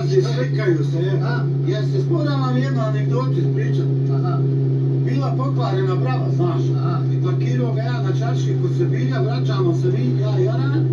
Slikaju se, jeste, moram vam jednu anegdotu ispričat. Bila pokvarena brava, znaš, i parkirao ga ja na čarši kod Sebilja, vraćamo se mi, ja i Jaran,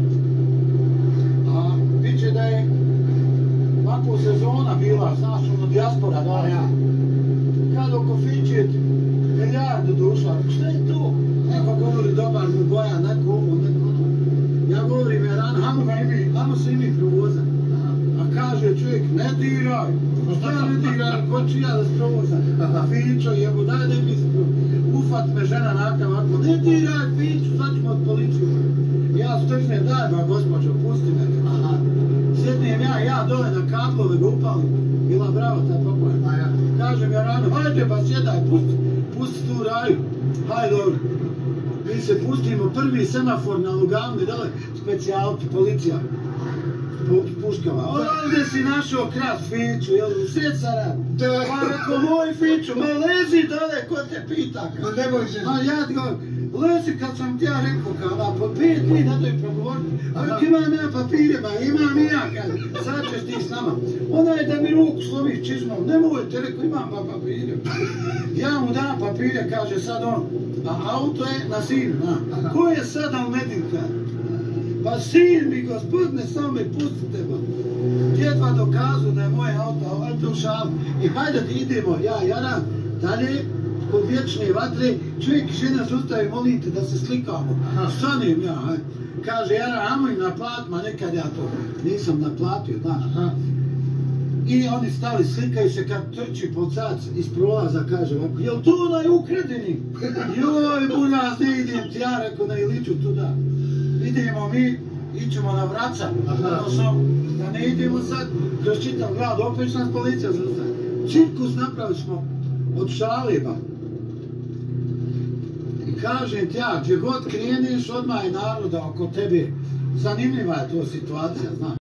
a biće da je ovako sezona bila, znaš, ono dijaspora, da, kad oko fičet, milijardu duša, šta je to? Neko govori dobar mu boja, neko ovo, neko ono. Ja govorim Jaran, hajmo se i mi provozat. A kaže čovjek, ne diraj, šta ne diraj, ko ću ja da sprovozam? Fićo, jebo, daj da mi ufat me žena nakav, ako ne diraj Fiću, sad ćemo od policiju. Ja stržnem, daj ba gospođo, pusti me. Sjednijem ja dole na kablove ga upalim, bila bravo ta pokojna. Kažem Jaranu, hajde ba sjedaj, pusti tu raju, hajde dobro. Mi se pustimo, prvi semafor na Lugavni, dole, specijalki, policija. Puškama, ovdje si našao kras Fiću, jel u Sjecara? Pa rekao, moj Fiću, ma lezi dole, ko te pita? Ma ne boj se. Ma ja ti govorim, lezi kad sam ti ja rekao, kao da po 5 dni da doj progovoriti. A rekao, imam ja papire, ba imam i ja, kaže, sad ćeš ti s nama. Onaj da mi ruku sloviš čizmom, nemoj te, rekao, imam ba papire. Ja mu dam papire, kaže sad on, a auto je na sinu, na. Ko je sad Almedinka? Pa sin mi, gospodine, samo me pustite, ba. Djedva dokazu da je moje auto, ovaj to šalim. I hajde da idemo, ja, Jaran, dalje, kod vječne vatre, čovjek žena zustavi, molite da se slikamo. Stanem ja, hajde. Kaže, Jaran, amo im naplat, ma nekad ja to nisam naplatio, znaš. I oni stali, slikaju se kad trči policajac iz prolaza, kaže ovako, jel to onaj ukradeni? Joj, buljaz, ne idem ti, ja rekao, ne liču tuda. Idemo mi, ićemo na Vraca, odnosno da ne idemo sad kroz čitav grad, opet nas policija zaustavi. Cirkus napravili smo od šaleba. I kažem ti ja, gdje god kreneš, odmah je naroda oko tebe. Zanimljiva je to situacija, znaš.